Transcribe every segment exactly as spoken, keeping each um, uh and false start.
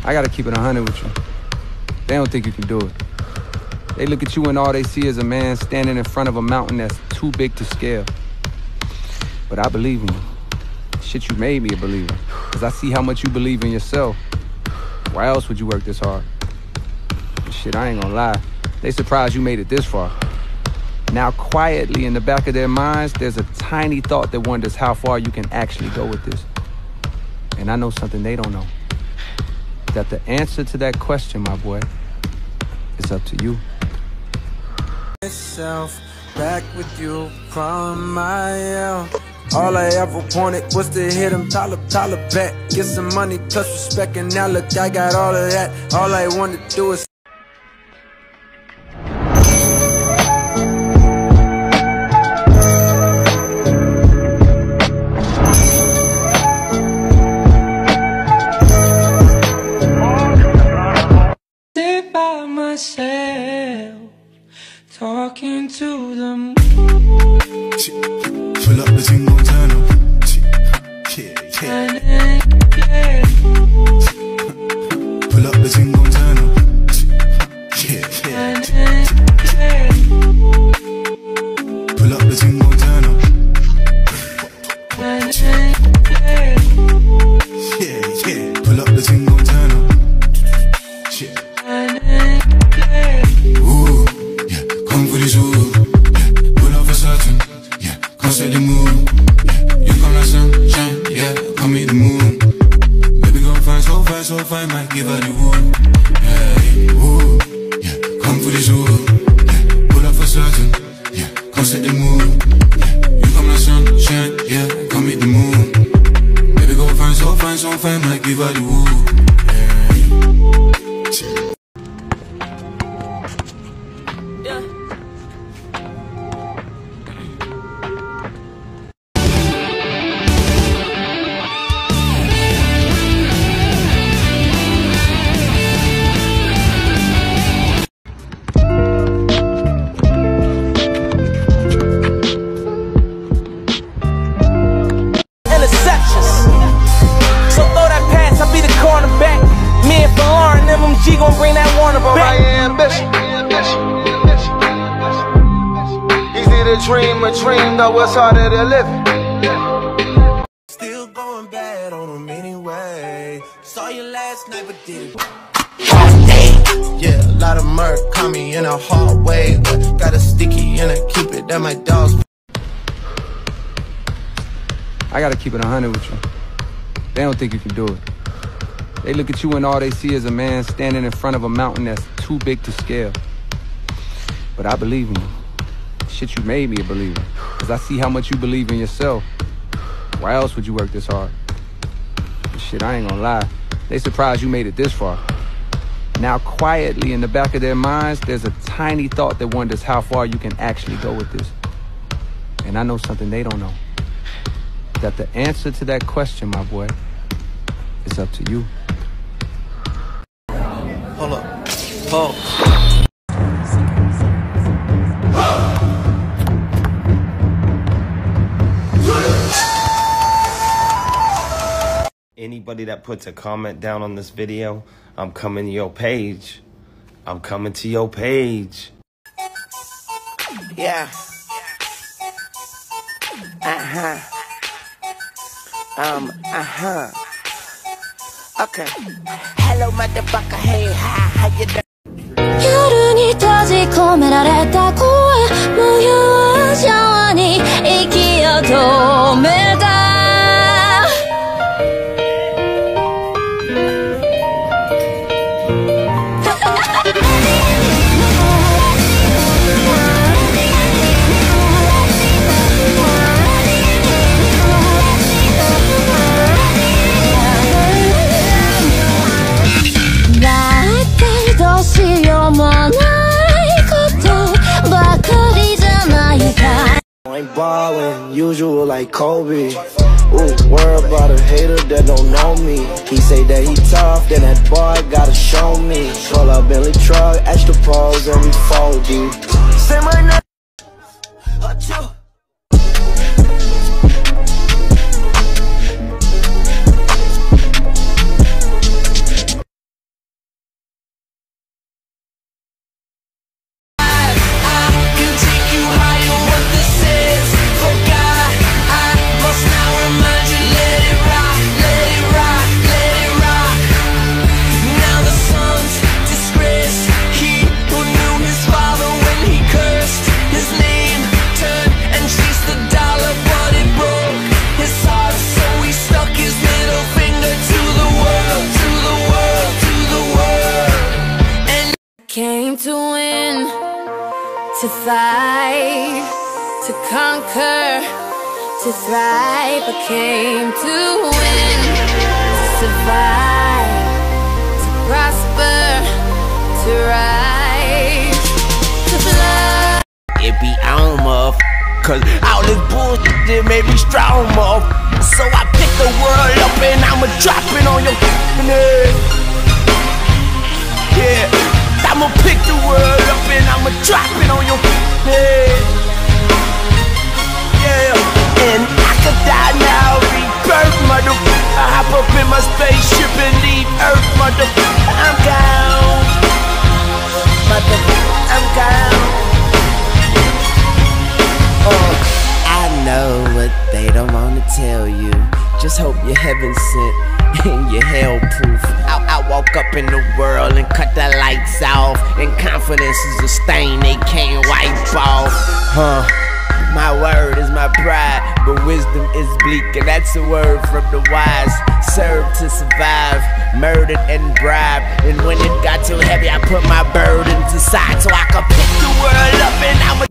I gotta keep it a hundred with you. They don't think you can do it. They look at you and all they see is a man standing in front of a mountain that's too big to scale. But I believe in you. Shit, you made me a believer. Cause I see how much you believe in yourself. Why else would you work this hard? Shit, I ain't gonna lie. They surprised you made it this far. Now quietly in the back of their minds, there's a tiny thought that wonders how far you can actually go with this. And I know something they don't know. That the answer to that question, my boy, is up to you. Myself back with you from my all I ever wanted was to hit him dollar, dollar back. Get some money plus respect, and now look, I got all of that. All I wanted to do is sit by myself, talking to the moon. Pull up the thing, gon' turn up. Yeah, yeah. Pull up the thing, gon' turn up. Yeah, yeah. Pull up the thing, gon' turn up. Yeah, yeah. Pull up the thing, gon' turn up. Yeah. Ooh, yeah. Come for this, ooh. Yeah. Pull up for certain. Yeah. Come set the mood. Yeah. You come like sunshine. Yeah. Come meet the moon. Baby, go fine, so fine, so fine. Might give her the woo. Hey, ooh. Yeah. Come for this, ooh. Yeah. Pull up for certain. Yeah. Come set the mood. Yeah. You come like sunshine. Yeah. Come meet the moon. Baby, go fine, so fine, so fine. Might give her the woo. She gon' bring that Warner back. My ambition. Easy to dream a dream, though it's harder to live. Still going bad on them anyway. Saw you last night, but did it. Yeah, a lot of murk caught me in a hard way, but got a sticky and I keep it at my dog's. I gotta keep it a hundred with you. They don't think you can do it. They look at you and all they see is a man standing in front of a mountain that's too big to scale. But I believe in you. Shit, you made me a believer. Cause I see how much you believe in yourself. Why else would you work this hard? Shit, I ain't gonna lie. They surprised you made it this far. Now quietly in the back of their minds, there's a tiny thought that wonders how far you can actually go with this. And I know something they don't know. That the answer to that question, my boy, is up to you. Hold up. Hold. Anybody that puts a comment down on this video, I'm coming to your page. I'm coming to your page. Yeah. Uh-huh. Um, uh-huh. Okay. Hello, motherfucker. Hey, hi, how you doing? 夜に閉じ込められた声無友情に息を止めたどうしようもないことばかりじゃないか I'm ballin', usual like Kobe. Ooh, worry about a hater that don't know me. He say that he tough, then that boy gotta show me. Pull up Bentley truck, extra pros, and we fold you. Say my name. came to win, to fight, to conquer, to thrive. I came to win, to survive, to prosper, to rise, to fly. It be on, muff, cause all this bullshit made me strong, muff. So I pick the world up and I'ma drop it on your head. Yeah, I'ma pick the world up and I'ma drop it on your head. Yeah, and I could die now, rebirth, motherfucker. I hop up in my spaceship and leave Earth, motherfucker. I'm down, motherfucker, I'm down. Uh, I know what they don't wanna tell you. Just hope you're heaven sent and you're hell proof. I, I walk up in the world and cut the lights off, and confidence is a stain they can't wipe off. Huh? My word is my pride, but wisdom is bleak, and that's a word from the wise. Serve to survive, murdered and bribed, and when it got too heavy, I put my burdens aside so I could pick the world up and I'ma.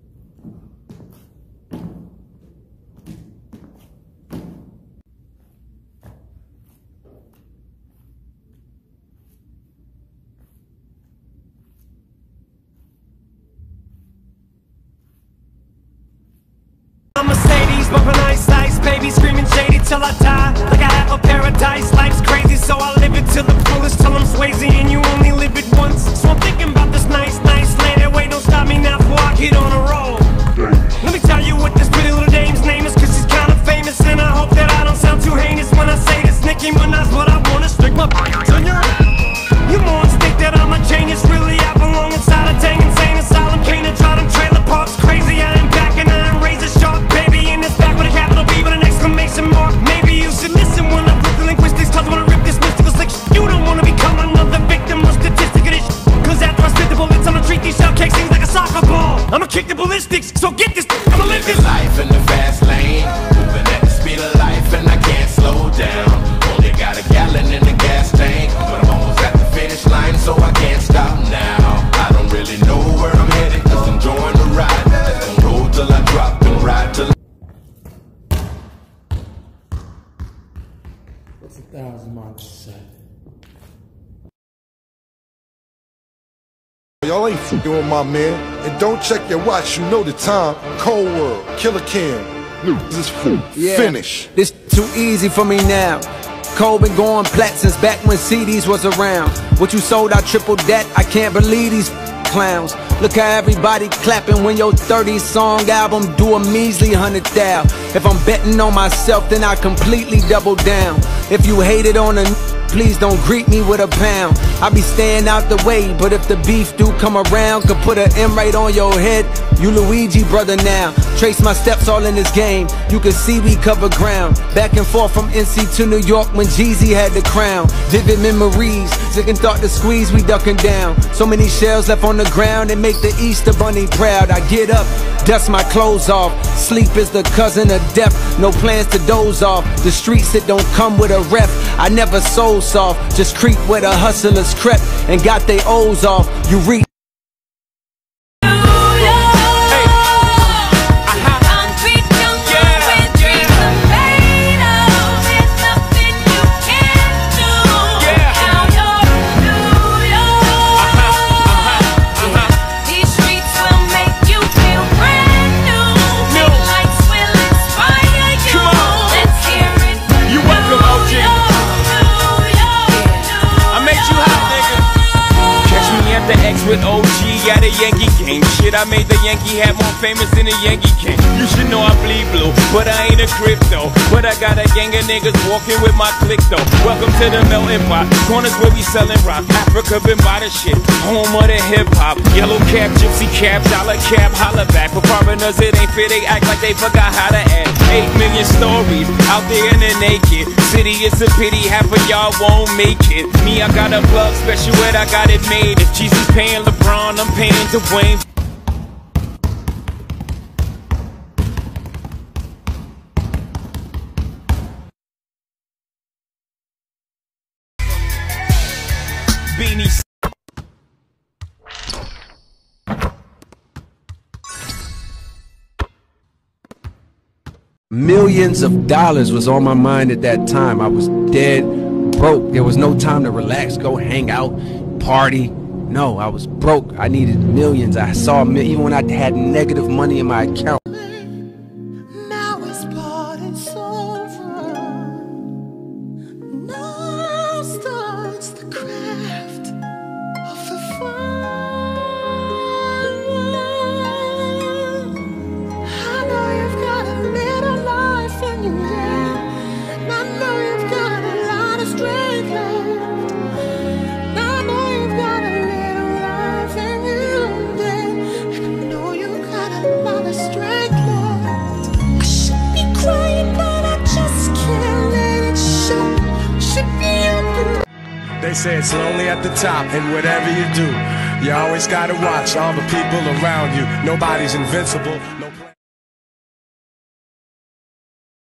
Mercedes, bumping ice, ice, baby screaming shady till I die. Like I have a paradise, life's crazy, so I live it to the fullest till I'm Swayze, and you only live it once. So I'm thinking about this nice, nice land, and wait, don't stop me now before I get on a roll. Let me tell you what this pretty little dame's name is, cause she's kinda famous, and I hope that I don't sound too heinous when I say this. Nicki Minaj, what I wanna stick my on your. You morons think that I'm a genius, really I belong inside a dang insane asylum. Can't I try them trailer parks crazy, I am back and I am razor sharp. Back with a capital B with an exclamation mark. Maybe you should listen when I flip the linguistics, cause I wanna rip this mystical slick. You don't wanna become another victim or statistic of this sh. Cause after I spit the bullets, I'ma treat these shell cakes things like a soccer ball. I'ma kick the ballistics, so get this, I'ma live this life in the fast lane, moving at the speed of life and I can't slow down. Only got a gallon in the gas tank, but I'm almost at the finish line, so I can't stop now. I don't really know where I'm headed, cause I'm enjoying the ride. Let's go roll till I drop and ride till What's a thousand miles a second? Y'all ain't f***ing with my man. And don't check your watch, you know the time. Cold World, Killer Cam. This is yeah, finish. This too easy for me now. Cole been going plat since back when C Ds was around. What you sold, I tripled that. I can't believe these clowns. Look how everybody clapping when your thirty song album do a measly hundred thou. If I'm betting on myself, then I completely double down. If you hated on a please don't greet me with a pound. I be staying out the way, but if the beef do come around, could put an M right on your head. You Luigi brother now. Trace my steps all in this game. You can see we cover ground. Back and forth from N C to New York when Jeezy had the crown. Vivid memories, second thought to squeeze, we ducking down. So many shells left on the ground, they make the Easter Bunny proud. I get up, dust my clothes off. Sleep is the cousin of death. No plans to doze off. The streets that don't come with a ref. I never soul soft, just creep where the hustlers crept and got they O's off. You reach. With O G at a Yankee game. Shit, I made the Yankee hat more famous than a Yankee king. You should know I bleed blue, but I ain't a crypto. But I got a gang of niggas walking with my click though. Welcome to the melting pot. Corners where we selling rock. Africa been by the shit. Home of the hip hop. Yellow cap, gypsy cap, dollar cap, holla back. For foreigners it ain't fair, they act like they forgot how to act. Eight million stories out there in the naked city. It's a pity half of y'all won't make it. Me, I got a plug special ed, I got it made. If Jesus paying LeBron, I'm paying Dwayne. Beanie. Millions of dollars was on my mind at that time. I was dead broke. There was no time to relax, go hang out, party. No, I was broke. I needed millions. I saw, even when I had negative money in my account. Now it's part it's over. Now starts the craft of the fun. I know you've got a little life in you, yeah. I know you've got a lot of strength left. I know you've got a little life in you, yeah. I know you've got a lot of strength left. I should be crying, but I just can't let it show. Should be open. They say it's lonely at the top, and whatever you do, you always gotta watch all the people around you. Nobody's invincible.